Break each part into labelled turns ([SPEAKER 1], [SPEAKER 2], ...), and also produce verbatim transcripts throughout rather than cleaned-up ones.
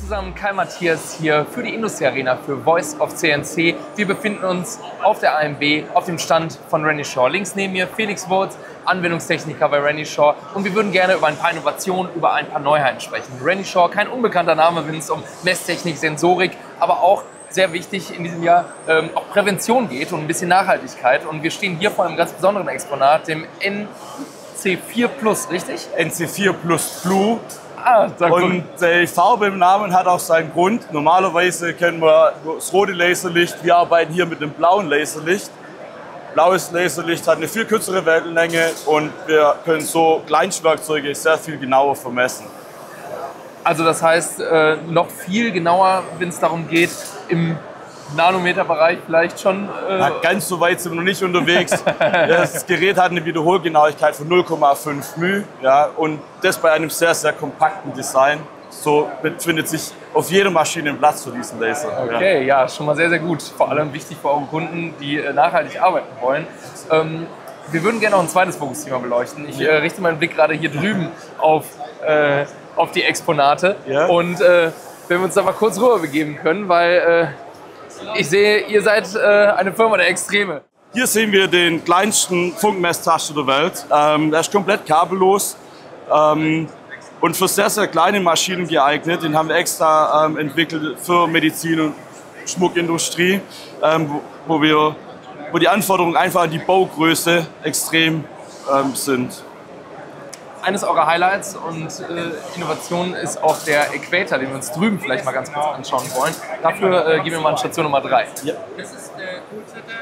[SPEAKER 1] zusammen, Kai Matthias hier für die Industrie Arena für Voice of C N C. Wir befinden uns auf der A M B, auf dem Stand von Renishaw. Links neben mir Felix Wurz, Anwendungstechniker bei Renishaw. Und wir würden gerne über ein paar Innovationen, über ein paar Neuheiten sprechen. Renishaw, kein unbekannter Name, wenn es um Messtechnik, Sensorik, aber auch sehr wichtig in diesem Jahr ähm, auch Prävention geht und ein bisschen Nachhaltigkeit. Und wir stehen hier vor einem ganz besonderen Exponat, dem N C vier Plus, richtig?
[SPEAKER 2] N C vier Plus Blue.
[SPEAKER 1] Ah,
[SPEAKER 2] und die Farbe im Namen hat auch seinen Grund. Normalerweise kennen wir das rote Laserlicht. Wir arbeiten hier mit dem blauen Laserlicht. Blaues Laserlicht hat eine viel kürzere Wellenlänge und wir können so Kleinstwerkzeuge sehr viel genauer vermessen.
[SPEAKER 1] Also das heißt, äh, noch viel genauer, wenn es darum geht, im Nanometerbereich vielleicht schon. Äh
[SPEAKER 2] Na, ganz so weit sind wir noch nicht unterwegs. Das Gerät hat eine Wiederholgenauigkeit von null Komma fünf μ, ja, und das bei einem sehr, sehr kompakten Design. So befindet sich auf jeder Maschine ein Platz für diesen Laser.
[SPEAKER 1] Okay, ja. ja, schon mal sehr, sehr gut. Vor allem wichtig für eure Kunden, die äh, nachhaltig arbeiten wollen. Ähm, wir würden gerne noch ein zweites Fokusthema beleuchten. Ich äh, richte meinen Blick gerade hier drüben auf, äh, auf die Exponate. Ja. Und äh, wenn wir uns da mal kurz rüber begeben können, weil äh, ich sehe, ihr seid äh, eine Firma der Extreme.
[SPEAKER 2] Hier sehen wir den kleinsten Funkmesstaster der Welt. Ähm, der ist komplett kabellos ähm, und für sehr, sehr kleine Maschinen geeignet. Den haben wir extra ähm, entwickelt für Medizin- und Schmuckindustrie, ähm, wo, wo, wir, wo die Anforderungen einfach an die Baugröße extrem ähm, sind.
[SPEAKER 1] Eines eurer Highlights und äh, Innovationen ist auch der Equator, den wir uns drüben vielleicht mal ganz kurz anschauen wollen. Dafür äh, gehen wir mal an Station Nummer drei.
[SPEAKER 3] Ja. Das ist der Coolsetter,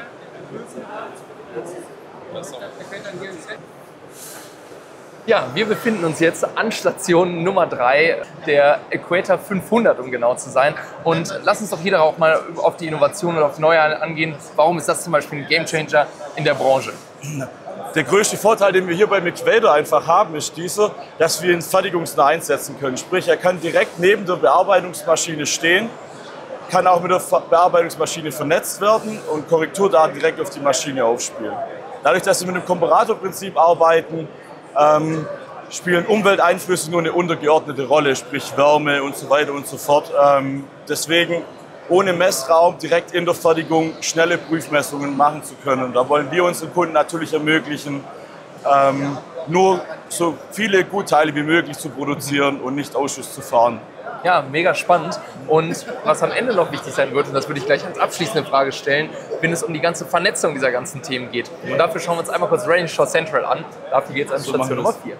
[SPEAKER 1] Ja, wir befinden uns jetzt an Station Nummer drei, der Equator fünfhundert, um genau zu sein. Und lass uns doch hier auch mal auf die Innovationen und auf die Neuheiten angehen. Warum ist das zum Beispiel ein Gamechanger in der Branche?
[SPEAKER 2] Der größte Vorteil, den wir hier beim Equator einfach haben, ist dieser, dass wir ihn fertigungsnah einsetzen können. Sprich, er kann direkt neben der Bearbeitungsmaschine stehen, kann auch mit der Bearbeitungsmaschine vernetzt werden und Korrekturdaten direkt auf die Maschine aufspielen. Dadurch, dass wir mit dem Komparatorprinzip arbeiten, ähm, spielen Umwelteinflüsse nur eine untergeordnete Rolle, sprich Wärme und so weiter und so fort. Ähm, deswegen ohne Messraum direkt in der Fertigung schnelle Prüfmessungen machen zu können. Da wollen wir unseren Kunden natürlich ermöglichen, ähm, nur so viele Gutteile wie möglich zu produzieren und nicht Ausschuss zu fahren.
[SPEAKER 1] Ja, mega spannend. Und was am Ende noch wichtig sein wird, und das würde ich gleich als abschließende Frage stellen, wenn es um die ganze Vernetzung dieser ganzen Themen geht. Und dafür schauen wir uns einmal kurz Renishaw Central an. Dafür geht es an
[SPEAKER 2] so
[SPEAKER 1] Station Nummer vier.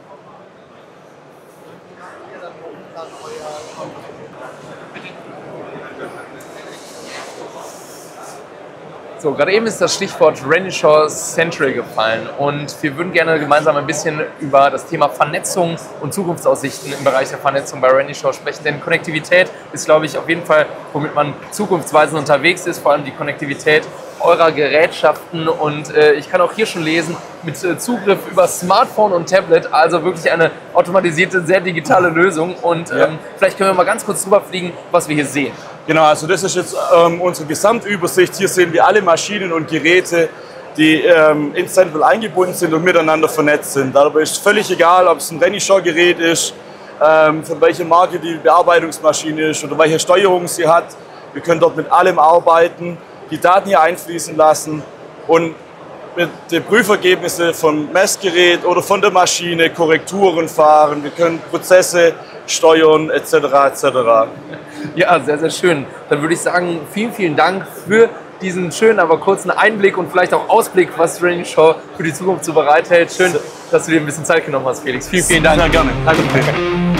[SPEAKER 1] So, gerade eben ist das Stichwort Renishaw Central gefallen und wir würden gerne gemeinsam ein bisschen über das Thema Vernetzung und Zukunftsaussichten im Bereich der Vernetzung bei Renishaw sprechen, denn Konnektivität ist, glaube ich, auf jeden Fall, womit man zukunftsweisend unterwegs ist, vor allem die Konnektivität eurer Gerätschaften und äh, ich kann auch hier schon lesen, mit äh, Zugriff über Smartphone und Tablet, also wirklich eine automatisierte, sehr digitale Lösung und ähm, ja. vielleicht können wir mal ganz kurz drüber fliegen, was wir hier sehen.
[SPEAKER 2] Genau, also das ist jetzt ähm, unsere Gesamtübersicht. Hier sehen wir alle Maschinen und Geräte, die ähm, in Central eingebunden sind und miteinander vernetzt sind. Dabei ist völlig egal, ob es ein Renishaw-Gerät ist, ähm, von welcher Marke die Bearbeitungsmaschine ist oder welche Steuerung sie hat. Wir können dort mit allem arbeiten, die Daten hier einfließen lassen und mit den Prüfergebnissen vom Messgerät oder von der Maschine Korrekturen fahren. Wir können Prozesse steuern et cetera et cetera.
[SPEAKER 1] Ja, sehr, sehr schön. Dann würde ich sagen, vielen, vielen Dank für diesen schönen, aber kurzen Einblick und vielleicht auch Ausblick, was Renishaw für die Zukunft so bereithält. Schön, dass du dir ein bisschen Zeit genommen hast, Felix. Vielen, vielen Dank.
[SPEAKER 2] Sehr gerne. Danke.